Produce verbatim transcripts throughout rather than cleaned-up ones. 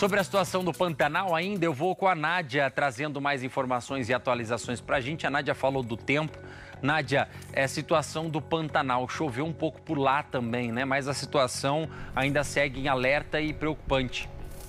Sobre a situação do Pantanal ainda, eu vou com a Nádia trazendo mais informações e atualizações para a gente. A Nádia falou do tempo. Nádia, é a situação do Pantanal. Choveu um pouco por lá também, né? Mas a situação ainda segue em alerta e preocupante.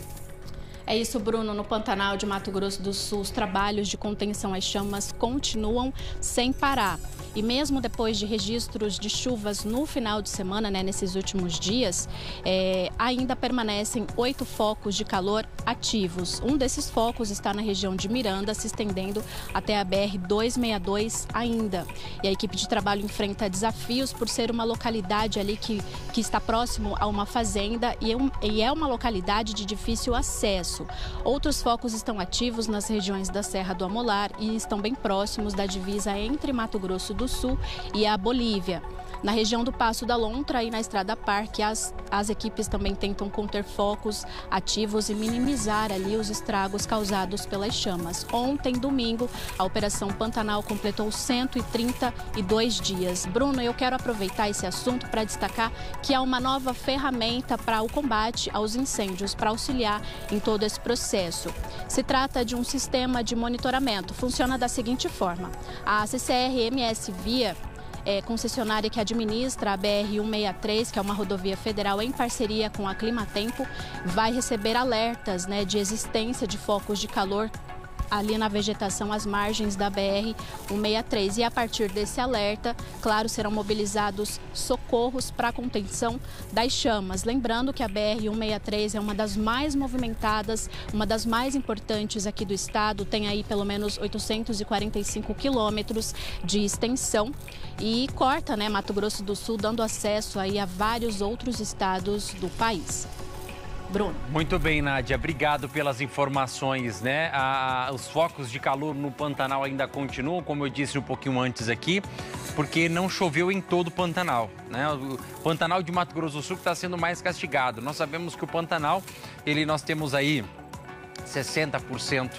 É isso, Bruno. No Pantanal de Mato Grosso do Sul, os trabalhos de contenção às chamas continuam sem parar. E mesmo depois de registros de chuvas no final de semana, né, nesses últimos dias, é, ainda permanecem oito focos de calor ativos. Um desses focos está na região de Miranda, se estendendo até a B R duzentos e sessenta e dois ainda. E a equipe de trabalho enfrenta desafios por ser uma localidade ali que, que está próximo a uma fazenda e, um, e é uma localidade de difícil acesso. Outros focos estão ativos nas regiões da Serra do Amolar e estão bem próximos da divisa entre Mato Grosso do Sul e a Bolívia. Na região do Passo da Lontra e na Estrada Parque, as, as equipes também tentam conter focos ativos e minimizar ali os estragos causados pelas chamas. Ontem, domingo, a Operação Pantanal completou cento e trinta e dois dias. Bruno, eu quero aproveitar esse assunto para destacar que há uma nova ferramenta para o combate aos incêndios, para auxiliar em todo esse processo. Se trata de um sistema de monitoramento. Funciona da seguinte forma: a C C R M S Via, É, concessionária que administra a B R cento e sessenta e três, que é uma rodovia federal em parceria com a Climatempo, vai receber alertas, né, de existência de focos de calor ali na vegetação às margens da B R cento e sessenta e três. E a partir desse alerta, claro, serão mobilizados socorros para a contenção das chamas. Lembrando que a B R cento e sessenta e três é uma das mais movimentadas, uma das mais importantes aqui do estado, tem aí pelo menos oitocentos e quarenta e cinco quilômetros de extensão e corta, né, Mato Grosso do Sul, dando acesso aí a vários outros estados do país. Bruno. Muito bem, Nádia. Obrigado pelas informações, né? Ah, os focos de calor no Pantanal ainda continuam, como eu disse um pouquinho antes aqui, porque não choveu em todo o Pantanal, né? O Pantanal de Mato Grosso do Sul está sendo mais castigado. Nós sabemos que o Pantanal, ele, nós temos aí sessenta por cento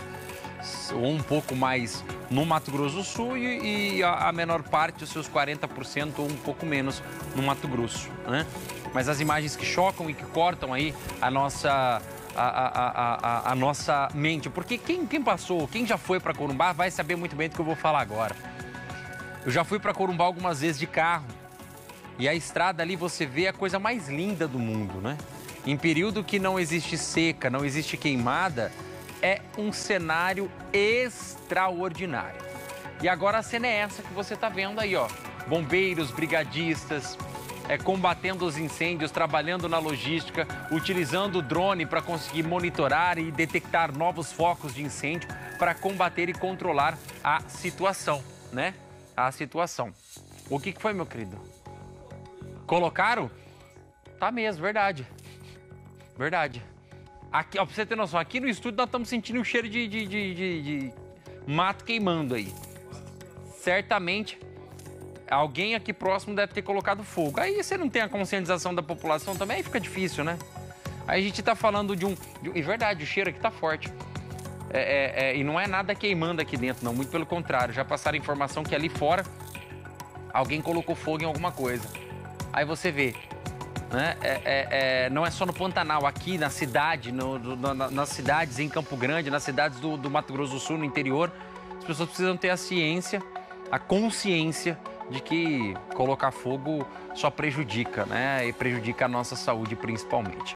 ou um pouco mais no Mato Grosso do Sul e, e a, a menor parte, os seus quarenta por cento ou um pouco menos no Mato Grosso, né? Mas as imagens que chocam e que cortam aí a nossa, a, a, a, a, a nossa mente. Porque quem, quem passou, quem já foi para Corumbá vai saber muito bem do que eu vou falar agora. Eu já fui para Corumbá algumas vezes de carro. E a estrada ali você vê a coisa mais linda do mundo, né? Em período que não existe seca, não existe queimada, é um cenário extraordinário. E agora a cena é essa que você está vendo aí, ó. Bombeiros, brigadistas, É, combatendo os incêndios, trabalhando na logística, utilizando o drone para conseguir monitorar e detectar novos focos de incêndio para combater e controlar a situação, né? A situação. O que, que foi, meu querido? Colocaram? Tá mesmo, verdade. Verdade. Aqui, ó, pra você ter noção, aqui no estúdio nós estamos sentindo um cheiro de, de, de, de, de mato queimando aí. Certamente alguém aqui próximo deve ter colocado fogo. Aí você não tem a conscientização da população também, aí fica difícil, né? Aí a gente tá falando de um... De, é verdade, o cheiro aqui tá forte. É, é, é, e não é nada queimando aqui dentro, não. Muito pelo contrário. Já passaram a informação que ali fora alguém colocou fogo em alguma coisa. Aí você vê, né? É, é, é, não é só no Pantanal, aqui na cidade, no, no, na, nas cidades em Campo Grande, nas cidades do, do Mato Grosso do Sul, no interior. As pessoas precisam ter a ciência, a consciência de que colocar fogo só prejudica, né? E prejudica a nossa saúde principalmente.